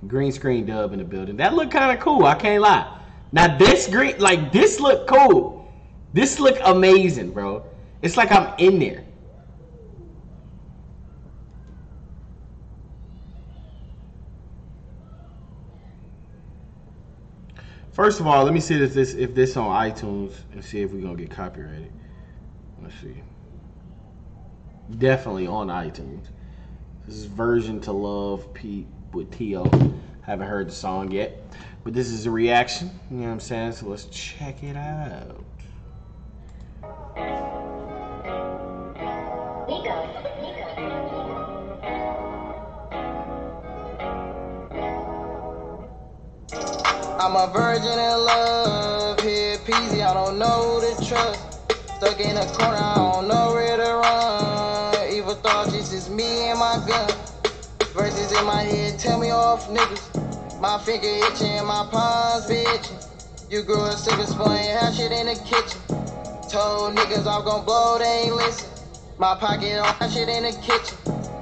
Green screen dub in the building. That look kind of cool. I can't lie. Now this green, like this look cool. This look amazing, bro. It's like I'm in there. First of all, let me see if this on iTunes and see if we're gonna get copyrighted. Let's see. Definitely on iTunes. This is Version to Love Pete with T.O. Haven't heard the song yet, but this is a reaction. You know what I'm saying? So let's check it out. I'm a virgin in love, here peasy, I don't know the trust. Stuck in a corner, I don't know where to run. Evil thoughts, this is me and my gun. Verses in my head, tell me off niggas. My finger itching, my palms be itching. You grew a silver spoon, had shit in the kitchen. Told niggas I'm gon' blow, they ain't listen. My pocket on that shit in the kitchen.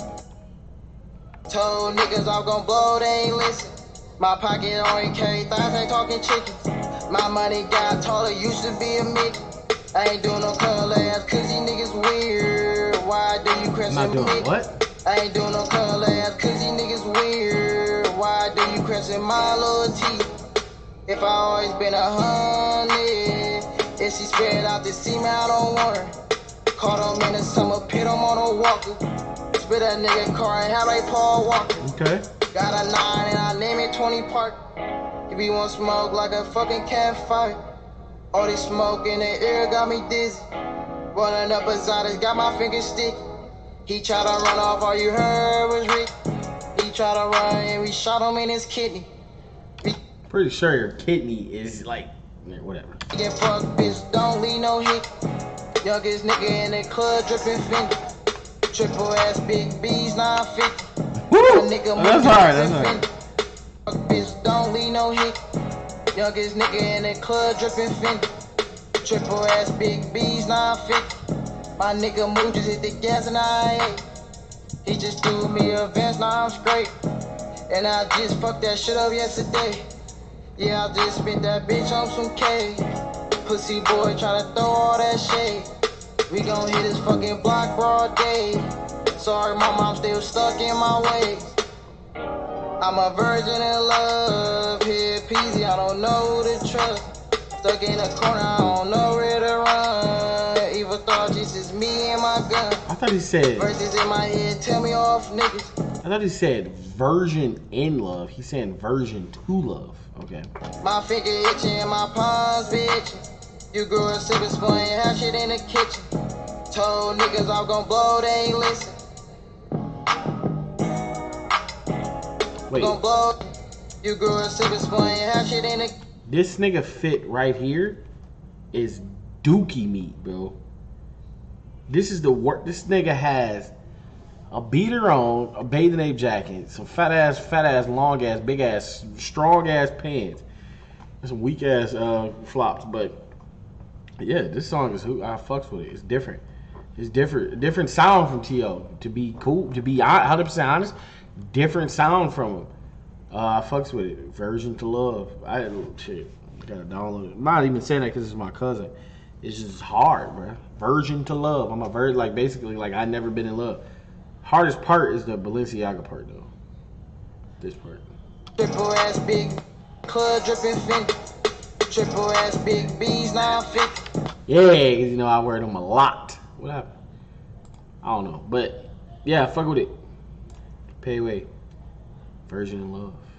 Told niggas I'm gon' blow, they ain't listen. My pocket only carry thighs, ain't talking chickens. My money got taller, used to be a midget. I ain't doing no color ass, cause these niggas weird. Why do you crescent Not doing midget? what? I ain't doing no color ass, cause these niggas weird. Why do you crescent my loyalty? If I always been 100, if she spread out the seam, I don't want her. Caught him in the summer pit, I'm on a walker. Spit that nigga car and have like Paul Walker. Okay. Got a 9 and I name it 20 Park. If you want smoke like a fucking campfire. All this smoke in the air got me dizzy. Running up beside us, got my fingers sticky. He tried to run off, all you heard was Rick. He tried to run and we shot him in his kidney. Pretty sure your kidney is like, whatever. Get fucked, bitch, don't leave no hit. Youngest nigga in the club dripping Fendi. Triple ass big B's 950. Woo! That's hard, that's hard. Fuck, bitch, don't leave no hit. Youngest nigga in the club dripping Fendi. Triple ass big B's 950. My nigga Moo just hit the gas and I ate. He just threw me a Vance, now I'm straight. And I just fucked that shit up yesterday. Yeah, I just spit that bitch on some K. Pussy boy tryna throw all that shade. We gon' hit this fucking block broad day. Sorry, my mom still stuck in my ways. I'm a virgin in love, here peasy, I don't know who to trust. Stuck in a corner, I don't know where to run. Evil thoughts, this is me and my gun. I thought he said. Verses in my head, tell me off niggas. I thought he said version in love. He's saying version to love. Okay. My finger itching, my palms be itching. You grew a silver spoon, had shit in the kitchen. Told niggas I'm gon' blow, they ain't listen. Wait. Gon' blow. You grew a silver spoon, had shit in the. This nigga fit right here is dookie meat, bro. This is the work. This nigga has a beater on, a bathing ape jacket, some fat ass, long ass, big ass, strong ass pants, and some weak ass flops. But yeah, this song is who I fucks with it. It's different. It's different. Different sound from T.O. To be cool, to be 100% honest, different sound from him. I fucks with it. Version to Love. I gotta download it. I'm not even saying that because it's my cousin. It's just hard, bro. Version to Love. I'm a virgin, like basically like I never been in love. Hardest part is the Balenciaga part though. This part. Triple ass big club dripping Fendi. Triple ass big B's 950. Yeah, because you know I wear them a lot. What happened? I don't know, but yeah, fuck with it. Pay away. Version in Love.